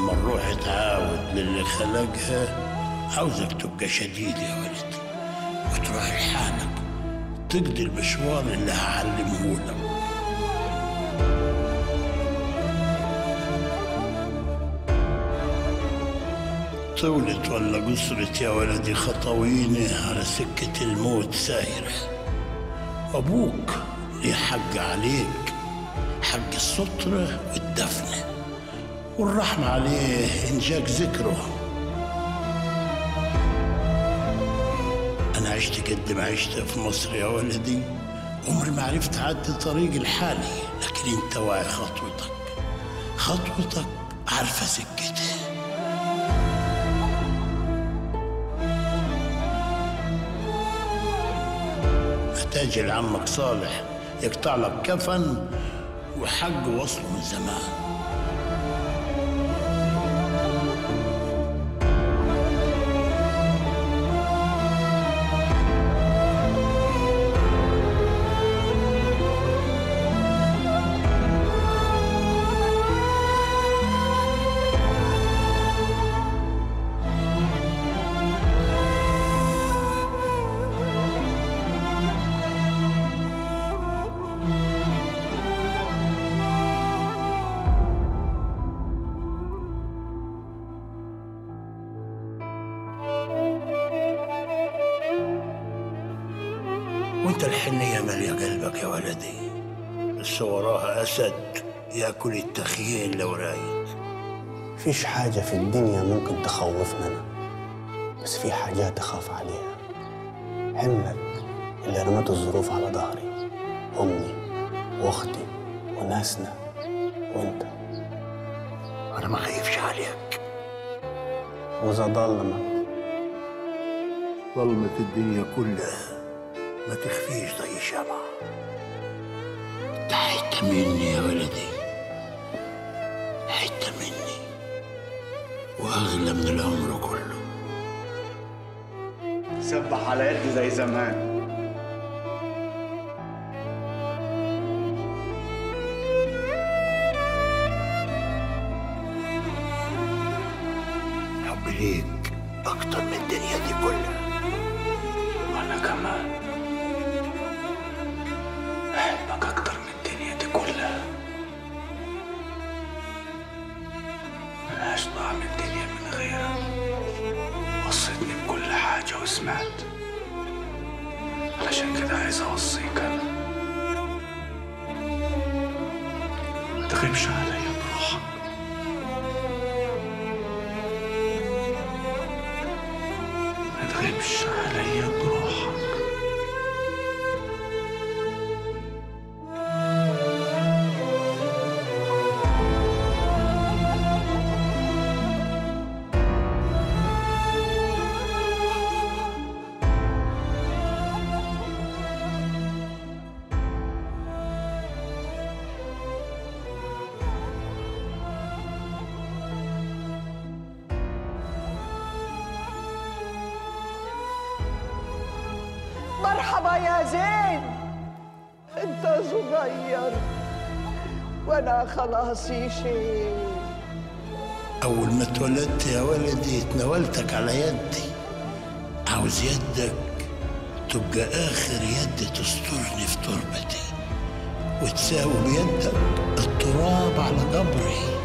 لما الروح تعاود للي خلقها عاوزك تبقى شديد يا ولدي وتروح لحالك تقضي المشوار اللي هعلمهولك. طولت ولا قصرت يا ولدي خطويني على سكة الموت سايرة، أبوك ليه حق عليك، حق السترة والدفنة والرحمة عليه إن جاك ذكره. أنا عشت قد ما عشت في مصر يا ولدي، عمري ما عرفت أعدي طريق الحالي، لكن أنت واعي خطوتك عارفة سكتها. محتاج لعمك صالح يقطع لك كفن وحق وصله من زمان. وانت الحنية مالية قلبك يا ولدي، بس وراها أسد ياكل التخيل لو رايد. فيش حاجة في الدنيا ممكن تخوفنا أنا، بس في حاجات أخاف عليها. حملك اللي رمته الظروف على ظهري، أمي وأختي وناسنا وأنت. أنا ما خايفش عليك. وإذا ظلمت الدنيا كلها ما تخفيش زي شمعة. انت حتة مني يا ولدي، حتة مني وأغلى من العمر كله. سبح على يدي زي زمان. حبي ليك أكتر من الدنيا دي كلها، وأنا كمان أحبك أكتر من الدنيا دي كلها. ملهاش طعم الدنيا من غيرك. وصيتني بكل حاجة وسمعت، علشان كده عايز أوصيك أنا ما تغيبش عليا بروحك. ما تغيبش عليا بروحك. مرحبا يا زين، انت صغير وانا خلاص شيء. أول ما اتولدت يا ولدي اتناولتك على يدي، عاوز يدك تبقى آخر يد تسترني في تربتي وتساوي بيدك التراب على قبري.